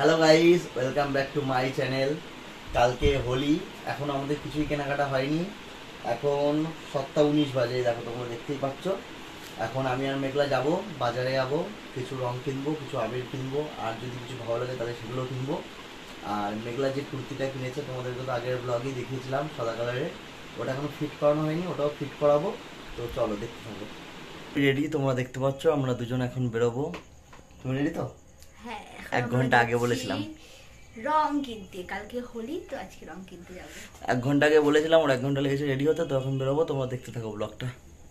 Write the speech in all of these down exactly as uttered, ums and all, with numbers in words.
Hello guys, welcome back to my channel. কালকে হোলি, এখন আমাদের কিছুই কেনাকাটা হয়নি। এখন সাতটা উনিশ বাজে, দেখো তোমরা দেখতেই পাচ্ছ। এখন আমি আর মেঘলা যাব, বাজারে যাব, কিছু রং কিনবো, কিছু আবির কিনবো, আর যদি কিছু ভালো লাগে তাহলে সেগুলো কিনবো। আর মেঘলা যে কুর্তিটা কিনেছে তোমাদেরকে তো আগের ব্লগেই দেখিয়েছিলাম সাদা কালারের, ওটা এখনো ফিট করানো হয়নি, ওটাও ফিট করাবো। তো চলো দেখতে থাকো। রেডি, তোমরা দেখতে পাচ্ছ আমরা দুজন এখন বেরোবো। তুমি রেডি তো? হ্যাঁ, এক ঘন্টা আগে বলেছিলাম রং কিনতে, কালকে হোলি তো আজকে রং কিনতে যাবো। এক ঘন্টা আগে বলেছিলাম, ওর এক ঘন্টা লেগেছে রেডি হতে। তো এখন বেরোবো, তোমরা দেখতে থাকো ব্লগটা।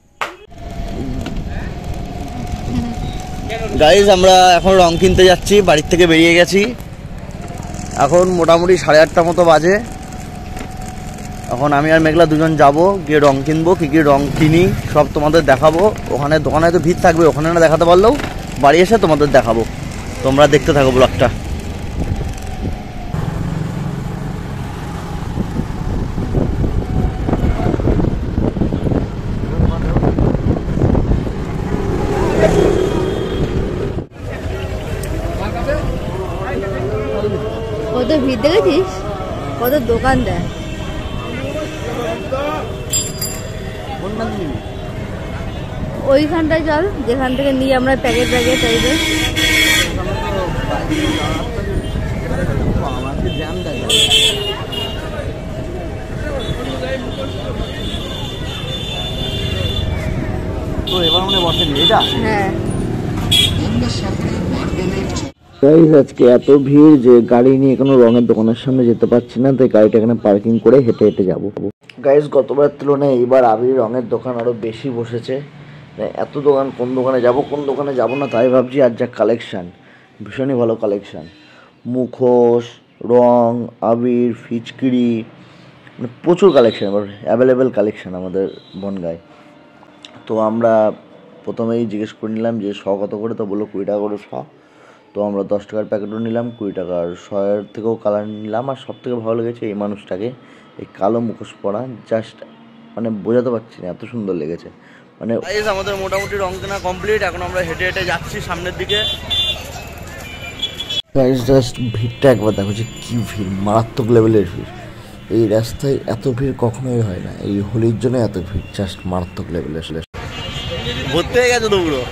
গাইজ, আমরা এখন রং কিনতে যাচ্ছি, বাড়ির থেকে বেরিয়ে গেছি। এখন মোটামুটি সাড়ে আটটা মতো বাজে। এখন আমি আর মেঘলা দুজন যাব, গিয়ে রং কিনবো। কী কী রং কিনি সব তোমাদের দেখাবো। ওখানে দোকানে তো ভিড় থাকবে, ওখানে না দেখাতে পারলেও বাড়ি এসে তোমাদের দেখাবো। তোমরা দেখতে থাকো ব্লগটা। কত ভিড় দেখেছিস, কত দোকান দেয়। ওইখানটায় চল, যেখান থেকে নিয়ে আমরা প্যাকেট প্যাকেট টাইপের। তো এবার মনে বসেনি এটা। হ্যাঁ, আজকে এত ভিড় যে গাড়ি নিয়ে কোনো রঙের দোকানের সামনে যেতে পারছি না, তাই গাড়িটা এখানে পার্কিং করে হেঁটে হেঁটে যাবো। গাইজ, গতবার তুলনায় এইবার আবির রঙের দোকান আরো বেশি বসেছে। এত দোকান, কোন দোকানে যাব কোন দোকানে যাব না তাই ভাবছি। আর যা কালেকশান, ভীষণই ভালো কালেকশান। মুখোশ, রং, আবির, ফিচকিরি, মানে প্রচুর কালেকশান, এবার অ্যাভেলেবেল কালেকশান আমাদের বনগাঁয়। তো আমরা প্রথমেই জিজ্ঞেস করে নিলাম যে শ কত করে, তো বললো কুড়ি টাকা করে শ। তো আমরা দশ টাকার প্যাকেটও নিলাম, কুড়ি টাকার শয়ের থেকেও কালার নিলাম। আর সব থেকে ভালো লেগেছে এই মানুষটাকে, এই কালো মুখোশ পরা, জাস্ট মানে বোঝাতে পারছি না, এত সুন্দর লেগেছে। মানে আমাদের মোটামুটি রং কেনা কমপ্লিট। এখন আমরা হেঁটে হেঁটে যাচ্ছি সামনের দিকে। জাস্ট ভিড়টা একবার দেখো যে কী ভিড়, মারাত্মক লেভেলের ভিড়। এই রাস্তায় এত ভিড় কখনোই হয় না, এই হোলির জন্য এত ভিড়, জাস্ট মারাত্মক লেভেলের। ভর্তি হয়ে গেছে তো পুরো।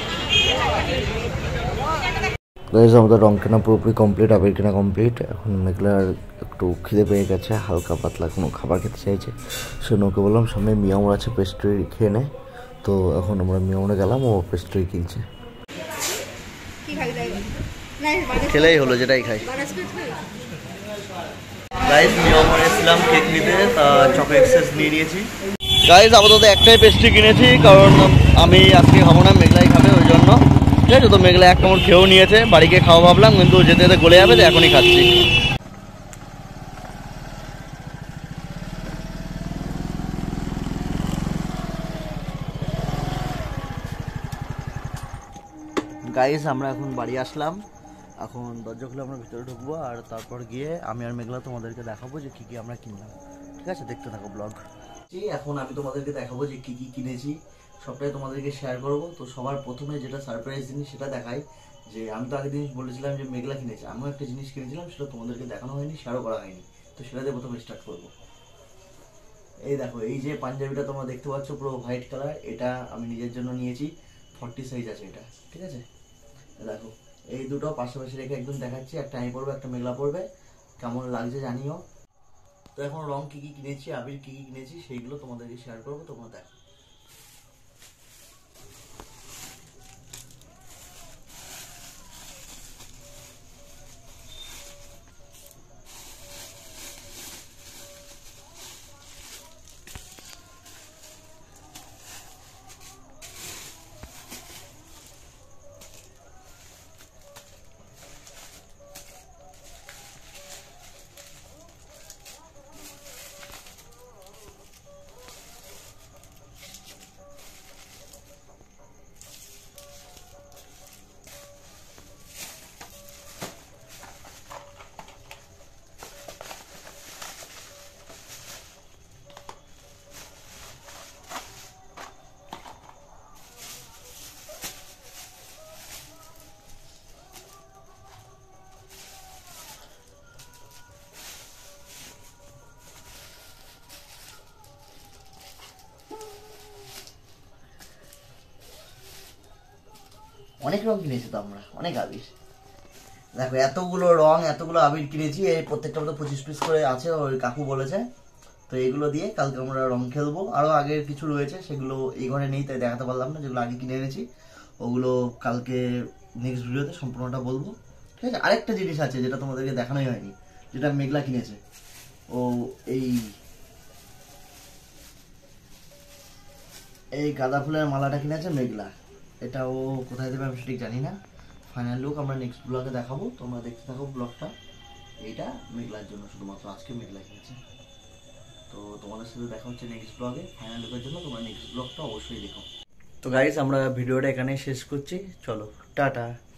আমাদের রং কেনা পুরোপুরি কমপ্লিট, আবির কেনা কমপ্লিট। এখন মেঘলার একটু খিদে পেয়ে গেছে, হালকা পাতলা কোনো খাবার খেতে চাইছে। সে ওকে বললাম সামনে মিয়ামোর আছে, পেস্ট্রি খেয়ে নেয়। তো এখন আমরা মিয়ামোরে গেলাম, ও পেস্ট্রি কিনছে। খেলেই হলো, যেটাই খাই। গাইজ, মিয়ামোরে এসেছিলাম কেক নিতে, তা চকলেট এক্সেস নিয়ে নিয়েছি। গাইজ, আপাতত একটাই পেস্ট্রি কিনেছি, কারণ আমি আজকে খাবো না, মেঘলাই খাবে, ওই জন্য। ঠিক আছে, তো মেঘলা এক কামড় খেয়েও নিয়েছে, বাড়িকে খাওয়া ভাবলাম, কিন্তু যেতে যেতে গলে যাবে, তো এখনই খাচ্ছি। গাইস, আমরা এখন বাড়ি আসলাম। এখন দরজা খুলে আমরা ভিতরে ঢুকবো, আর তারপর গিয়ে আমি আর মেঘলা তোমাদেরকে দেখাবো যে কী কী আমরা কিনলাম। ঠিক আছে, দেখতে থাকো ব্লগ। এখন আমি তোমাদেরকে দেখাবো যে কী কী কিনেছি, সবটাই তোমাদেরকে শেয়ার করবো। তো সবার প্রথমে যেটা সারপ্রাইজ জিনিস সেটা দেখাই, যে আমি তো আগের জিনিস বলেছিলাম যে মেঘলা কিনেছে, আমিও একটা জিনিস কিনেছিলাম, সেটা তোমাদেরকে দেখানো হয়নি, শেয়ারও করা হয়নি। তো সেটা দিয়ে প্রথমে স্টার্ট করবো। এই দেখো, এই যে পাঞ্জাবিটা তোমরা দেখতে পাচ্ছ পুরো হোয়াইট কালার, এটা আমি নিজের জন্য নিয়েছি, ফর্টি সাইজ আছে এটা। ঠিক আছে, দেখো এই দুটো পাশাপাশি রেখে একদম দেখাচ্ছি, একটা আমি পড়বে, একটা মেঘলা পড়বে, কেমন লাগছে জানিও। তো এখন রং কি কি কিনেছি, আবির কি কি কিনেছি, সেইগুলো তোমাদেরকে শেয়ার করবো, তোমরা দেখো। অনেক রং কিনেছি তো আমরা, অনেক আবির। দেখো এতগুলো রং এতগুলো আবির কিনেছি, এই প্রত্যেকটা মতো পঁচিশ পিস করে আছে, ওই কাকু বলেছে। তো এগুলো দিয়ে কালকে আমরা রং খেলবো। আরও আগের কিছু রয়েছে, সেগুলো এই ঘরে নেই তাই দেখাতে পারলাম না। যেগুলো আগে কিনে এনেছি ওগুলো কালকে নেক্সট ভিডিওতে সম্পূর্ণটা বলবো, ঠিক আছে। আরেকটা জিনিস আছে যেটা তোমাদেরকে দেখানোই হয়নি, যেটা মেঘলা কিনেছে। ও এই এই গাঁদা ফুলের মালাটা কিনেছে মেঘলা। এটা ও কোথায় দেবে আমি ঠিক জানি না। ফাইনাল লুক আমরা নেক্সট ব্লগে দেখাবো, তোমরা দেখতে থাকো ব্লগটা। এইটা মেঘলার জন্য শুধুমাত্র, আজকে মেঘলা কিনেছে। তো তোমাদের সাথে দেখা হচ্ছে নেক্সট ব্লগে। ফাইনাল লুকের জন্য তোমরা নেক্সট ব্লগটা অবশ্যই দেখো। তো গাইস আমরা ভিডিওটা এখানেই শেষ করছি, চলো টাটা।